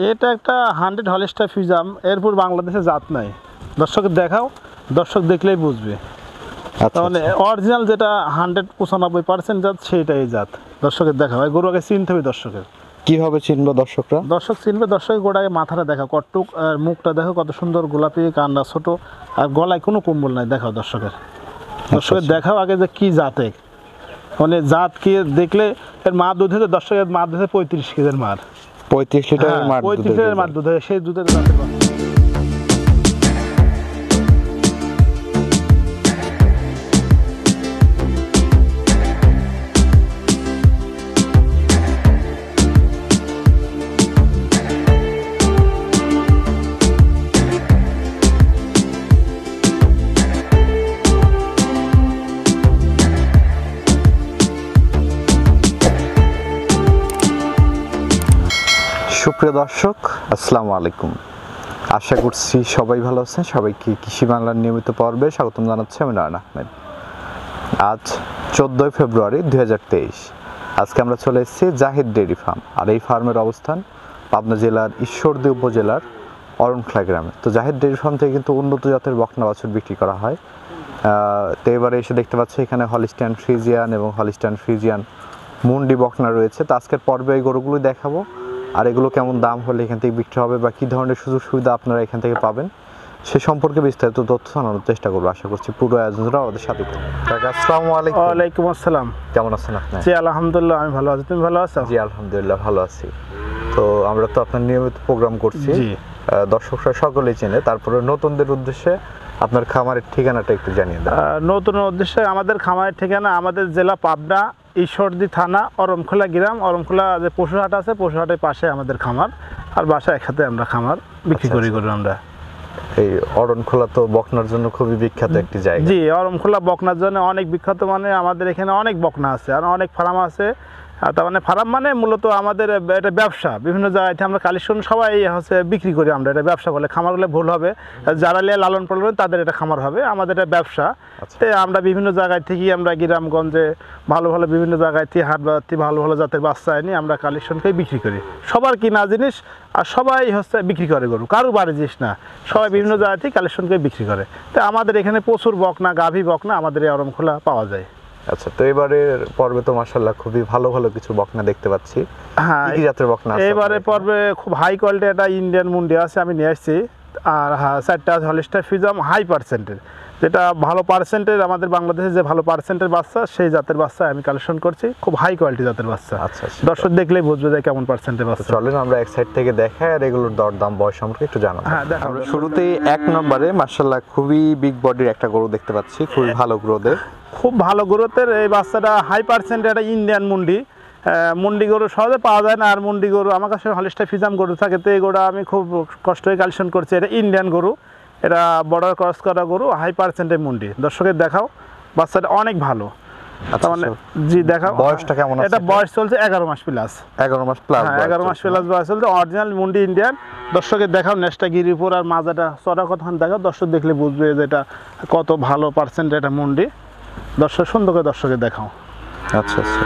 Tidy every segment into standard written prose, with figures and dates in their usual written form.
এটা একটা 100 Holstein Friesian, এরপর বাংলাদেশে জাত নাই। দর্শকের দেখাও, দর্শক দেখলেই বুঝবে। তাহলে অরিজিনাল যেটা 195% জাত সেইটাই জাত। দর্শকের দেখাও, এই গরু আগে চিনতে হবে দর্শকের। কিভাবে চিনবো দর্শকরা? দর্শক চিনবে, দর্শকের গোড়ায় মাথাটা দেখাও কটটুক, আর মুখটা দেখো কত সুন্দর গোলাপি, কান্না ছোট, আর গলায় কোনো কম্বল নাই। দেখাও দর্শকের, দর্শকের দেখাও আগে যে কি জাতে, মানে জাত কি দেখলে। এর মা দুধ হচ্ছে দর্শকের মা দুধ 35 কেজির মার, 35 লিটারের মার, 35 লিটারের মার দুধ হয়, সেই দুধের জাতের বাচ্চা। সুপ্রিয় দর্শক, আসসালামু আলাইকুম। আশা করছি সবাই ভালো আছেন। সবাইকে কৃষি বাংলার নিয়মিত পর্বে স্বাগতম জানাচ্ছি আমি নয়ন আহমেদ। আজ 14 ফেব্রুয়ারি 2023। আজকে আমরা চলে এসেছি জাহিদ ডেইরি ফার্ম, আর এই ফার্মের অবস্থান পাবনা জেলার ঈশ্বরদী উপজেলার অরণখোলা গ্রামে। তো জাহিদ ডেইরি ফার্ম থেকে কিন্তু উন্নত জাতের বকনা বাছুর বিক্রি করা হয়। তো এবারে এসে দেখতে পাচ্ছি এখানে হলিস্টাইন ফ্রিজিয়ান এবং হলিস্টাইন ফ্রিজিয়ান মুন্ডি বকনা রয়েছে। তো আজকের পর্বে এই গরুগুলো দেখাবো, আর এগুলো কেমন দাম হলে এখান থেকে বিক্রি হবে বা কী ধরনের সুযোগ সুবিধা আপনারা এখান থেকে পাবেন সে সম্পর্কে বিস্তারিত তথ্য জানানোর চেষ্টা করবো। আশা করছি পুরো আয়োজনটা আমাদের সাথে। আসসালামু আলাইকুম। ওয়ালাইকুম আসসালাম। কেমন আছেন আপনি? জি আলহামদুলিল্লাহ, আমি ভালো আছি। তুমি ভালো আছো? জি আলহামদুলিল্লাহ ভালো আছি। তো আমরা তো আপনার নিয়মিত প্রোগ্রাম করছি, দর্শকরা সকলেই চেনে, তারপরে নতুনদের উদ্দেশ্যে আপনার খামারের ঠিকানাটা একটু জানিয়ে দেন। নতুন উদ্দেশ্যে আমাদের খামারের ঠিকানা আমাদের জেলা পাবনা, ঈশ্বরদী থানা, অরণখোলা গ্রাম। অরণখোলা যে পশুহাট আছে, পশুহাটের পাশে আমাদের খামার, আর বাসা একসাথে আমরা খামার বিক্রি করি। আমরা এই অরণখোলা তো বকনার জন্য খুবই বিখ্যাত একটি জায়গা। জি, অরণখোলা বকনার জন্য অনেক বিখ্যাত, মানে আমাদের এখানে অনেক বকনা আছে আর অনেক ফার্ম আছে। তার মানে ফার্ম মানে মূলত আমাদের এটা ব্যবসা, বিভিন্ন জায়গায় আমরা কালেকশন সবাই হচ্ছে বিক্রি করি। আমরা এটা ব্যবসা বলে, খামার বলে ভুল হবে। যারা লিয়ে লালন পালন তাদের এটা খামার হবে, আমাদের এটা ব্যবসা। তো আমরা বিভিন্ন জায়গায় থেকে আমরা গ্রামগঞ্জে ভালো ভালো বিভিন্ন জায়গায় থেকে হাট বাজার ভালো ভালো জাতের বাচ্চা এনে আমরা কালেকশনকে বিক্রি করি। সবার কিনা জিনিস আর সবাই হচ্ছে বিক্রি করে গরু, কারো বাড়ি জিনিস না, সবাই বিভিন্ন জায়গা থেকে কালেকশনকে বিক্রি করে। তো আমাদের এখানে প্রচুর বকনা, গাভী বকনা আমাদের এই অরণখোলা পাওয়া যায়। আচ্ছা, তো এবারের পর্বে তো মাশাআল্লাহ খুবই ভালো ভালো কিছু বকনা দেখতে পাচ্ছি। হ্যাঁ, কি জাতের বকনা আছে? এবারে পর্বে খুব হাই কোয়ালিটি একটা ইন্ডিয়ান মুন্ডি আছে, আমি নিয়ে আসছি। আর হ্যাঁ, 4টা হলিস্টাইন ফ্রিজিয়ান হাই পার্সেন্টের, যেটা ভালো পার্সেন্টের, আমাদের বাংলাদেশে যে ভালো পার্সেন্টের বাচ্চা সেই জাতের বাচ্চা আমি কালেকশন করছি, খুব হাই কোয়ালিটি জাতের বাচ্চা। আচ্ছা, দর্শক দেখলেই বুঝবে যে কেমন পার্সেন্টের বাচ্চা। চলেন আমরা এক সাইড থেকে দেখাই আর এগুলোর দরদাম বয়স সম্পর্কে একটু জানাবো। হ্যাঁ, আমরা শুরুতেই 1 নম্বরে মাশাআল্লাহ খুবই বিগ বডির একটা গরু দেখতে পাচ্ছি, খুবই ভালো গ্রোথের, খুব ভালো গ্রোথের এই বাচ্চাটা। হাই পার্সেন্টের একটা ইন্ডিয়ান মুন্ডি। মুন্ডি গরু সহজে পাওয়া যায় না, আর মুন্ডি গরু আমার কাছে হলিস্টাইন ফ্রিজিয়ান গরু থাকে, তো এই গরুটা আমি খুব কষ্ট হয়ে কালেকশন করছি। এটা ইন্ডিয়ান গরু, এটা বর্ডার ক্রস করা গরু, হাই পার্সেন্টের মুন্ডি। দর্শকের দেখাও, বাচ্চাটা অনেক ভালো। মানে জি দেখাও, বয়সটা কেমন আছে? এটা বয়স চলছে 11 মাস প্লাস। 11 মাস প্লাস? 11 মাস প্লাস বয়স চলছে, অরিজিনাল মুন্ডি ইন্ডিয়ান। দর্শকের দেখাও, নেসটা গিরির উপর আর মাজাটা চড়া কতক্ষণ দেখাও, দর্শক দেখলে বুঝবে যে এটা কত ভালো পার্সেন্টের একটা মুন্ডি। দর্শক সুন্দর করে দর্শকের দেখাও। আচ্ছা আচ্ছা,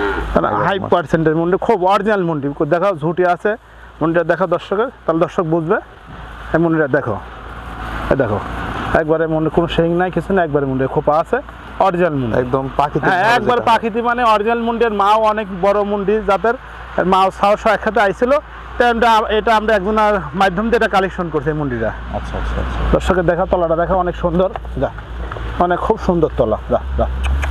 হাই পার্সেন্টের মুন্ডি, খুব অরিজিনাল মুন্ডি। দেখাও ঝুটি আছে মুন্ডিটা, দেখাও দর্শকের, তাহলে দর্শক বুঝবে। এই মুন্ডিটা দেখো, দেখো একবারে মুন্ডি, কোনো শেং নাই কিছু না, একবারে মুন্ডি খোপা আছে, অরিজিনাল মুন্ডি একদম পাখিতে। হ্যাঁ, একবার পাখিতে মানে অরিজিনাল মুন্ডি। আর মাও অনেক বড় মুন্ডি জাতের, মাও সাহস একসাথে আইছিল। এটা আমরা একজনের মাধ্যম দিয়ে এটা কালেকশন করছি এই মুন্ডিটা। আচ্ছা আচ্ছা আচ্ছা, দর্শকের দেখা, তলাটা দেখা অনেক সুন্দর, যা অনেক খুব সুন্দর তলা, যা যা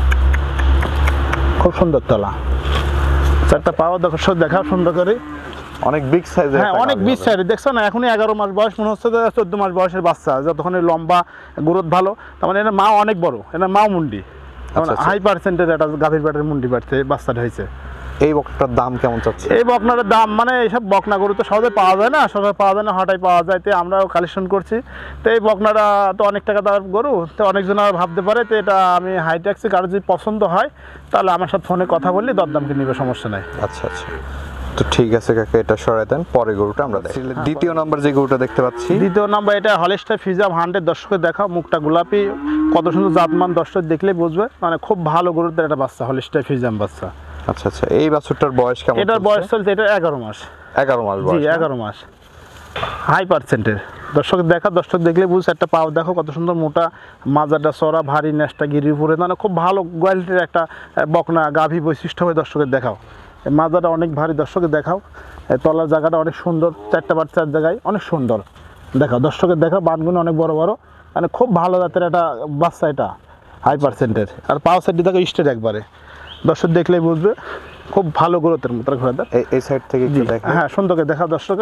খুব সুন্দর তলা। 4টা পাও দেখো, দেখা সুন্দর করে, অনেক বিগ সাইজ। হ্যাঁ, অনেক বিগ সাইজ। দেখছো না, এখনই 11 মাস বয়স, মনে হচ্ছে যে 14 মাস বয়সের বাচ্চা, যতক্ষণ লম্বা গ্রোথ ভালো। তার মানে এটা মা অনেক বড়, এটা মা মুন্ডি, হাই পার্সেন্টের একটা গাভীর পেটের মুন্ডি বাচ্চাটা হয়েছে। এই বকনাটার দাম কেমন চাচ্ছে? এই বকনার দাম মানে এইসব বকনা গরু তো সহজে পাওয়া যায় না, সহজে পাওয়া যায় না, হঠাৎ পাওয়া যায়, তো আমরাও কালেকশন করছি। তো এই বকনাটা তো অনেক টাকা দাম গরু, তো অনেকজন ভাবতে পারে, তো এটা আমি হাই ট্যাক্সি, কারো যদি পছন্দ হয় তাহলে আমার সাথে ফোনে কথা বললে দরদামকে নিবে, সমস্যা নাই। আচ্ছা আচ্ছা, তো ঠিক আছে কাকা, এটা সরাই দেন। পরে গরুটা আমরা দেখি। দ্বিতীয় নাম্বার যে গরুটা দেখতে পাচ্ছি, দ্বিতীয় নাম্বার এটা হলিস্টাইন ফ্রিজিয়ান 100। দর্শকের দেখা, মুখটা গোলাপি, কত সুন্দর জাতমান, দর্শক দেখলেই বুঝবে, মানে খুব ভালো গরুর একটা বাচ্চা, হলিস্টাইন ফ্রিজিয়ান বাচ্চা। আচ্ছা আচ্ছা, এই বাছুরটার বয়স কেমন? এটার বয়স চলছে, এটা 11 মাস। 11 মাস জি বয়স না? 11 মাস, হাই পার্সেন্টের। দর্শক দেখা, দর্শক দেখলে বুঝছে, একটা পাও দেখো কত সুন্দর মোটা, মাজাটা চড়া, ভারী, নেসটা গিরির উপরে, মানে খুব ভালো কোয়ালিটির একটা বকনা গাভী বৈশিষ্ট্য হয়ে দর্শকের দেখাও। এই মাজাটা অনেক ভারী, দর্শকের দেখাও। এই তলার জায়গাটা অনেক সুন্দর, 4টা বাট 4 জায়গায় অনেক সুন্দর দেখাও, দর্শকের দেখাও। বাটগুলো অনেক বড় বড়, মানে খুব ভালো জাতের একটা বাচ্চা, এটা হাই পার্সেন্টের। আর পাও সাইডটি দেখো স্টেট একবারে, দর্শক দেখলেই বুঝবে খুব ভালো গ্রোথের মতো ঘোরা। এই সাইড থেকে একটু দেখেন। হ্যাঁ সুন্দরকে দেখাও দর্শকে,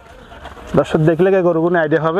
দর্শক দেখলে গরুগুলো আইডিয়া হবে,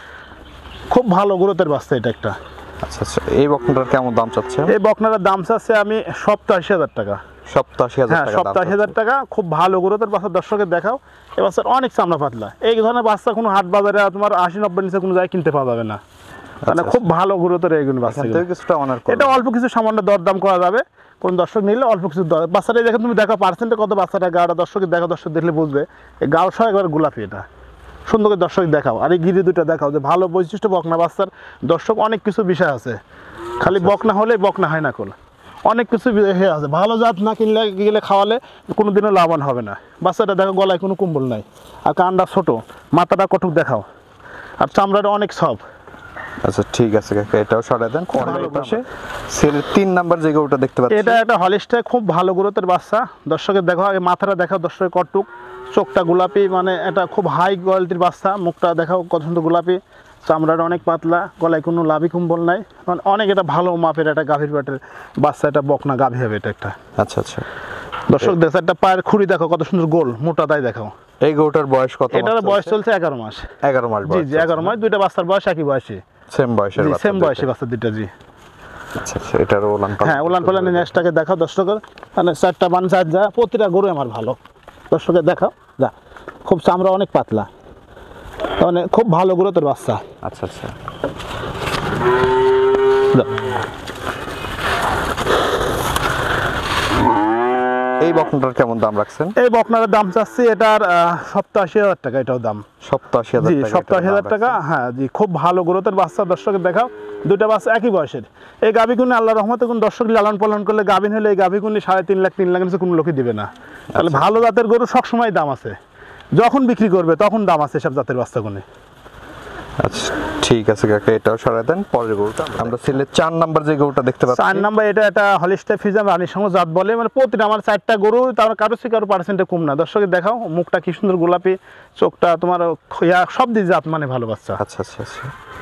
খুব ভালো গ্রোথের বাচ্চা এটা একটা। আচ্ছা আচ্ছা, এই বকনাটার কেমন দাম চাচ্ছে? এই বকনাটার দাম চাচ্ছে আমি 87,000 টাকা। 87,000 হ্যাঁ টাকা দাম 87,000 টাকা, খুব ভালো গ্রোথের বাচ্চা, দর্শকের দেখাও। এই বাচ্চার অনেক চামড়া পাতলা, এই ধরনের বাচ্চা কোনো হাট বাজারে তোমার 80-90 নিচে কোনো জায়গায় কিনতে পাওয়া যাবে না, মানে খুব ভালো গ্রোথের এইগুলো বাচ্চা। এখান থেকে কিছুটা অনার করবে। এটা অল্প কিছু সামান্য দরদাম করা যাবে, কোন দর্শক নিলে অল্প কিছু বাচ্চাটা দেখো, তুমি দেখো পার্সেন্টে কত বাচ্চাটা, গাড়া দর্শকের দেখো, দর্শক দেখলে বুঝবে এই গাও সহ একবার গোলাপি, এটা সুন্দর করে দর্শক দেখাও। আর এই গিরি দুটো দেখাও, যে ভালো বৈশিষ্ট্য বকনা বাচ্চার। দর্শক অনেক কিছু বিষয় আছে, খালি বকনা হলে বকনা হয় না, কোন অনেক কিছু বিষয় আছে। ভালো জাত না কিনলে গেলে খাওয়ালে কোনো দিনও লাভবান হবে না। বাচ্চাটা দেখো গলায় কোনো কুম্বল নাই, আর কানটা ছোট, মাথাটা কটুক দেখাও, আর চামড়াটা অনেক সব। আচ্ছা ঠিক আছে কাকা, এটাও সরাই দেন। খুব ভালো পাশে সেলের 3 নাম্বার যে গরুটা দেখতে পাচ্ছি, এটা একটা হলিস্টার, খুব ভালো গ্রোথের বাচ্চা। দর্শকের দেখো আগে মাথাটা দেখাও, দর্শকের কটুক, চোখটা গোলাপি, মানে এটা খুব হাই কোয়ালিটির বাচ্চা। মুখটা দেখাও কত সুন্দর গোলাপি, চামড়াটা অনেক পাতলা, গলায় কোনো লাভি কুম্বল নাই, মানে অনেক এটা ভালো মাপের একটা গাভীর পেটের বাচ্চা, এটা বকনা গাভী হবে এটা একটা। আচ্ছা আচ্ছা। দর্শক দেখো একটা পায়ের খুঁড়ি দেখো কত সুন্দর গোল, মোটা তাই দেখাও। এই গরুটার বয়স কত? এটার বয়স চলছে 11 মাস। 11 মাস জি বয়স। জি 11 মাস, দুইটা বাচ্চার বয়স একই বয়সী, সেম বয়সের জি বাচ্চা। সেম বয়সী বাচ্চা দুইটা। জি আচ্ছা আচ্ছা, এটার ওলান পালান। হ্যাঁ উলান পালানের নেক্সটটাকে দেখাও দর্শকের, মানে 4টা বান 4 যা, প্রতিটা গরু আমার ভালো, দর্শকের দেখাও যা, খুব চামড়া অনেক পাতলা, মানে খুব ভালো গ্রোথের বাচ্চা। আচ্ছা আচ্ছা। যা। এই বকনাটার কেমন দাম রাখছেন? এই বকনার দাম চাচ্ছি এটার 87,000 টাকা, এটাও দাম। 87,000 জি টাকা। 87,000 টাকা, হ্যাঁ জি খুব ভালো গ্রোথের বাচ্চা, দর্শকের দেখাও। দুইটা বাচ্চা একই বয়সের। এই গাভীগুনি আল্লাহ রহমতে কোন দর্শক লালন পালন করলে গাভীন হলে এই গাভীগুনি 3.5 লাখ 3 লাখ নিচে কোনো লোকই দিবে না। তাহলে ভালো জাতের গরু সবসময় দাম আছে, যখন বিক্রি করবে তখন দাম আছে সব জাতের বাচ্চাগুনি। আচ্ছা ঠিক আছে কাকা, এটাও সরাই দেন। পরের গরুটা আমরা সিলের 4 নাম্বার যে গরুটা দেখতে পাচ্ছি, 4 নাম্বার এটা একটা হলিস্টার ফিজাম রানীর সঙ্গে জাত বলে, মানে প্রতিটা আমার 4টা গরু, তার কারো থেকে কারো পার্সেন্টে কম না। দর্শকের দেখাও মুখটা কি সুন্দর গোলাপি, চোখটা তোমার সব দিক জাত, মানে ভালো বাচ্চা। আচ্ছা আচ্ছা আচ্ছা।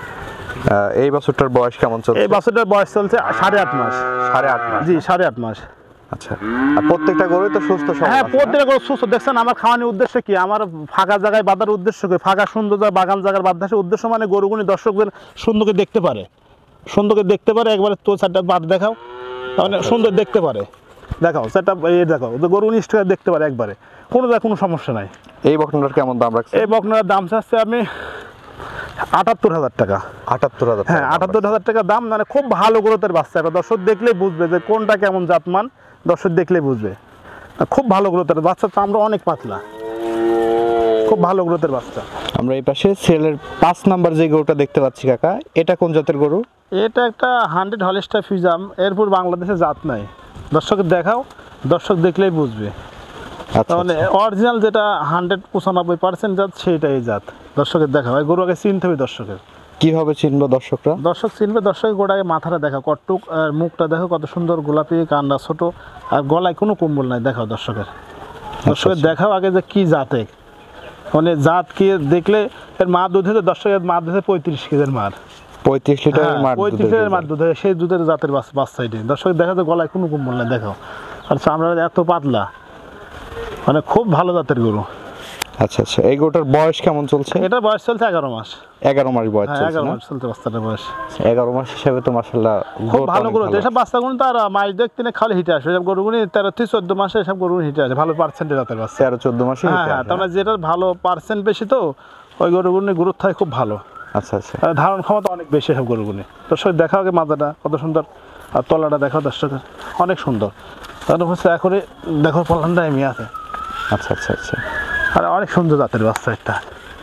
এই বছরটার বয়স কেমন চলছে? এই বাচ্চাটার বয়স চলছে 8.5 মাস। 8.5 মাস। জি 8.5 মাস। আচ্ছা, আর প্রত্যেকটা গরুই তো সুস্থ সবল হ্যাঁ আছে, না? প্রতিটা গরু সুস্থ। দেখছেন আমার খাওয়ানোর উদ্দেশ্য কি, আমার ফাঁকা জায়গায় বাঁধার উদ্দেশ্য কি, ফাঁকা সুন্দর জায়গা বাগান জায়গার বাঁধার উদ্দেশ্য, মানে গরুগুনি দর্শকদের সুন্দরকে দেখতে পারে, সুন্দরকে দেখতে পারে। একবারে তো 4টা বাদ দেখাও, তাহলে সুন্দর দেখতে পারে, দেখাও 4টা দেখাও, গরু নিষ্ঠ দেখতে পারে একবারে, কোনো জায়গায় কোনো সমস্যা নাই। এই বকনাটার কেমন দাম রাখছেন? এই বকনার দাম চাচ্ছে আমি 78,000 টাকা। 78,000 হ্যাঁ 78,000 টাকা দাম, মানে খুব ভালো গ্রোথের বাচ্চা। এটা দর্শক দেখলেই বুঝবে যে কোনটা কেমন জাতমান, দর্শক দেখলেই বুঝবে খুব ভালো গ্রোথের বাচ্চা, চামড়া অনেক পাতলা, খুব ভালো গ্রোথের বাচ্চা। আমরা এই পাশে সেলের 5 নাম্বার যে গরুটা দেখতে পাচ্ছি কাকা, এটা কোন জাতের গরু? এটা একটা 100 হলিস্টার ফিজাম, এরপর বাংলাদেশে জাত নাই, দর্শকের দেখাও, দর্শক দেখলেই বুঝবে। আচ্ছা মানে অরিজিনাল যেটা 195% জাত, সেইটাই জাত। দর্শকের দেখাও, এই গরু আগে চিনতে হবে দর্শকের। কিভাবে চিনবো দর্শকরা? দর্শক চিনবে, দর্শকের গোড়ায় মাথাটা দেখো কটুক, আর মুখটা দেখো কত সুন্দর গোলাপি, কান্না ছোট, আর গলায় কোনো কম্বল নাই, দেখাও দর্শকের। দর্শকের দেখাও আগে যে কি জাতে, মানে জাত কি দেখলে এর মা দুধ হচ্ছে, দর্শকের মা দুধে 35 কেজির মার, 35 লিটারের মার 35 লিটারের মার দুধ হয়, সেই দুধের জাতের বাচ্চাইটি। দর্শক দেখা যায় গলায় কোনো কম্বল নাই, দেখাও, আর চামড়া এত পাতলা, মানে খুব ভালো জাতের গরু। আচ্ছা আচ্ছা, এই গরুটার বয়স কেমন চলছে? এটা বয়স চলছে 11 মাস। 11 মাস বয়স হ্যাঁ চলছে 11 না? মাস চলছে বাচ্চাটার বয়স। 11 মাস হিসাবে তো মাশাআল্লাহ খুব ভালো গরু। এসব বাচ্চাগুলো তো আর মাস দেখতে না খালি হিটে আসে, এসব গরুগুলি 13 থেকে 14 মাসে এসব গরু হিটে আসে, ভালো পার্সেন্টের জাতের বাচ্চা। 13-14 মাসে হ্যাঁ হ্যাঁ, তার মানে যেটা ভালো পার্সেন্ট বেশি, তো ওই গরুগুলি গ্রোথ থাকে খুব ভালো, আচ্ছা আচ্ছা। আর ধারণ ক্ষমতা অনেক বেশি সব গরুগুলি। দর্শক দেখাও আগে মাজাটা কত সুন্দর, আর তলাটা দেখাও দর্শকের অনেক সুন্দর, তারপর হচ্ছে এখনই দেখো পলানটা এমনি আছে, আচ্ছা আচ্ছা আচ্ছা। আর অনেক সুন্দর জাতের বাচ্চা একটা।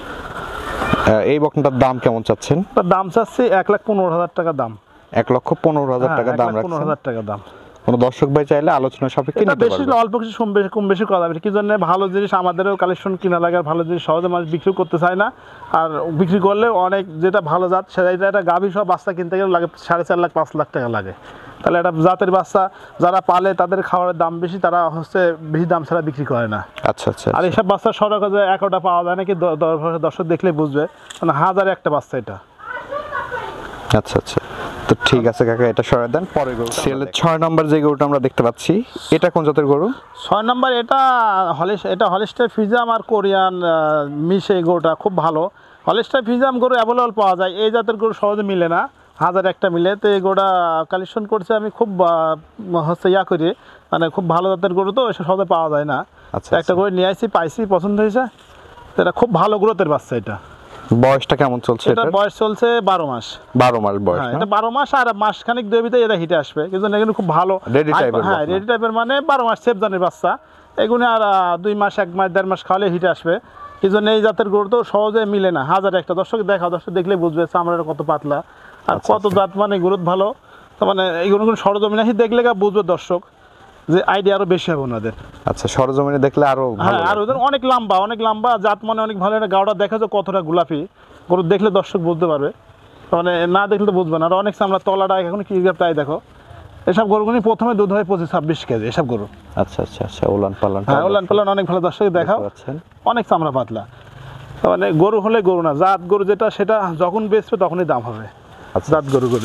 এই বকনাটার দাম কেমন চাচ্ছেন? তার দাম চাচ্ছি 1,15,000 টাকা দাম। 1,15,000 টাকা দাম রাখছেন। 1,15,000 টাকা দাম। কোনো দর্শক ভাই চাইলে আলোচনা সাপেক্ষে এটা নিতে বেশি পারবে। অল্প কিছু কম বেশি করা যাবে, কি জন্য ভালো জিনিস আমাদেরও কালেকশন কিনা লাগে, আর ভালো জিনিস সহজে মানুষ বিক্রি করতে চায় না, আর বিক্রি করলে অনেক যেটা ভালো জাত সেটা একটা গাভী সহ বাচ্চা কিনতে গেলে লাগে 4.5 লাখ 5 লাখ টাকা লাগে। তাহলে একটা জাতের বাচ্চা যারা পালে তাদের খাবারের দাম বেশি, তারা হচ্ছে বেশি দাম ছাড়া বিক্রি করে না। আচ্ছা আচ্ছা আর এইসব বাচ্চা সরকার একটা পাওয়া যায় নাকি, দর্শক দেখলেই বুঝবে, মানে হাজারে একটা বাচ্চা এটা। আচ্ছা আচ্ছা, তো ঠিক আছে কাকা, এটা সরাই দেন। পরে গরু সিরিয়ালের 6 নম্বর যে গরুটা আমরা দেখতে পাচ্ছি, এটা কোন জাতের গরু? 6 নম্বর এটা হলিস্টার ফিজাম আর কোরিয়ান মিশে গরুটা খুব ভালো। হলিস্টার ফিজাম গরু অ্যাভেলেবল পাওয়া যায়, এই জাতের গরু সহজে মিলে না, হাজার একটা মিলে। তো এই গরুটা কালেকশন করছে আমি খুব হচ্ছে করি, মানে খুব ভালো জাতের গরু তো এসব সহজে পাওয়া যায় না। আচ্ছা, একটা গরু নিয়ে আসছি, পাইছি, পছন্দ হয়েছে। তো এটা খুব ভালো গ্রোথের বাচ্চা। এটা বয়সটা কেমন চলছে? এটার বয়স চলছে 12 মাস। 12 মাস বয়স। হ্যাঁ, এটা 12 মাস আর মাসখানিক 2 ভিতরে এটা হিটে আসবে, কিন্তু এগুলো খুব ভালো Ready type এর হ্যাঁ, বকনা। রেডি টাইপের, মানে 12 মাস সেফজানের বাচ্চা। এগুলো আর 2 মাস 1 মাস 1.5 মাস খাওয়ালে হিটে আসবে। এই জন্য এই জাতের গরু তো সহজে মিলে না, হাজার একটা। দর্শক দেখলে বুঝবে চামড়াটা কত পাতলা আর কত জাত, মানে গ্রোথ ভালো। তো মানে এইগুলো সরজমিনে দেখলে বুঝবে দর্শক যে আইডিয়া আরো বেশি হবে ওনাদের। আচ্ছা, সরজমিনে দেখলে আরো ভালো হ্যাঁ, আর লাগবে। ওদের অনেক লম্বা জাত, মানে অনেক ভালো। একটা গাওটা দেখা যায় কতটা গোলাপি, গরু দেখলে দর্শক বুঝতে পারবে, মানে না দেখলে তো বুঝবে না। আর অনেক চামড়া, তলাটা এখন কি তাই দেখো। এসব গরুগুলি প্রথমে দুধ হয় 25-26 কেজি এসব গরু। আচ্ছা আচ্ছা আচ্ছা, ওলান পালান। হ্যাঁ, ওলান পালান অনেক ভালো, দর্শক দেখাও, অনেক চামড়া পাতলা। মানে গরু হলে গরু না, জাত গরু যেটা সেটা যখন বেচবে তখনই দাম হবে। আচ্ছা, জাত গরুগুলি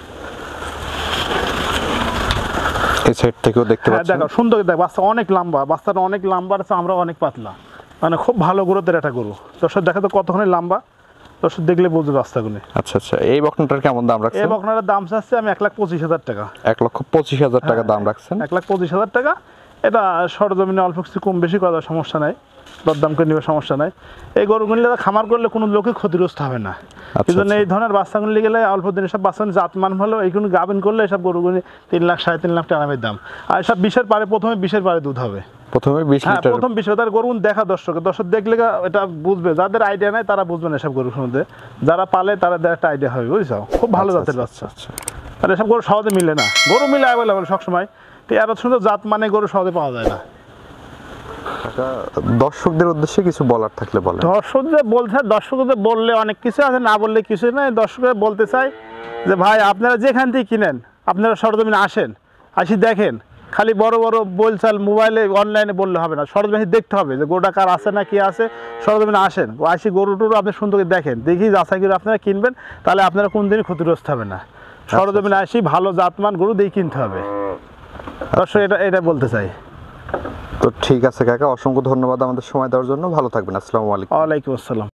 এই সাইড থেকেও দেখতে হ্যাঁ পাচ্ছেন। দেখো, সুন্দর দেখ, বাচ্চা অনেক লম্বা, বাচ্চাটা অনেক লম্বা, চামড়া অনেক পাতলা, মানে খুব ভালো গ্রোথের একটা গরু। দর্শক দেখো তো কতখানি লম্বা, দর্শক দেখলে বুঝবে বাচ্চাগুলি। আচ্ছা আচ্ছা, এই বকনাটার কেমন দাম এই রাখছেন? বকনাটার দাম চাচ্ছে আমি 1,25,000 টাকা। 1,25,000 টাকা দাম রাখছেন। 1,25,000 টাকা। এটা সরজমিনে অল্প কিছু কম বেশি করা সমস্যা নাই, দরদাম করে নেবে সমস্যা নাই। এই গরুগুলি খামার করলে কোনো লোকে ক্ষতিগ্রস্ত হবে না। এই জন্য এই ধরনের বাচ্চাগুলি গেলে অল্প দিনে সব বাচ্চা জাতমান ভালো, এইগুলো গাভিন করলে এসব গরুগুলি 3 লাখ 3.5 লাখ টাকা দাম। আর সব 20-এর পারে, প্রথমে 20-এর পারে দুধ হবে। প্রথমে 20 হ্যাঁ, লিটার। প্রথম 20 তার গরু দেখা দর্শক দেখলে এটা বুঝবে, যাদের আইডিয়া নাই তারা বুঝবে না এসব গরুর সম্বন্ধে, যারা পালে তাদের একটা আইডিয়া হবে, বুঝছো? খুব ভালো জাতের বাচ্চা। আর এসব গরু সহজে মিলে না, গরু মিলে অ্যাভেলেবল সবসময়। এত সুন্দর জাত, মানে গরু সহজে পাওয়া যায় না। দর্শকদের উদ্দেশ্যে কিছু বলার থাকলে বলেন। দর্শকদের বললে অনেক কিছু আছে, না বললে কিছু নাই। দর্শকদের বলতে চাই যে ভাই, আপনারা যেখান থেকে কিনেন, আপনারা সরজমিনে আসেন, আসি দেখেন। খালি বড় বড় বলচাল মোবাইলে অনলাইনে বললে হবে না, সরজমিনে দেখতে হবে যে গরুটা কার আছে না কি আছে। সরজমিনে আসেন, আসি গরু টরু আপনি সুন্দর করে দেখেন, দেখি যাচাই করে আপনারা কিনবেন, তাহলে আপনারা কোনদিনই ক্ষতিগ্রস্ত হবে না। সরজমিনে আসি ভালো জাতমান গরু দিয়ে কিনতে হবে। দর্শক এটা বলতে চাই। তো ঠিক আছে কাকা, অসংখ্য ধন্যবাদ আমাদের সময় দেওয়ার জন্য। ভালো থাকবেন। আসসালামু আলাইকুম। ওয়ালাইকুম আসসালাম।